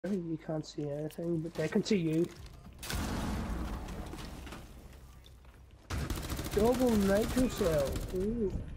You can't see anything, but they can see you. Double nitro cell. Ooh.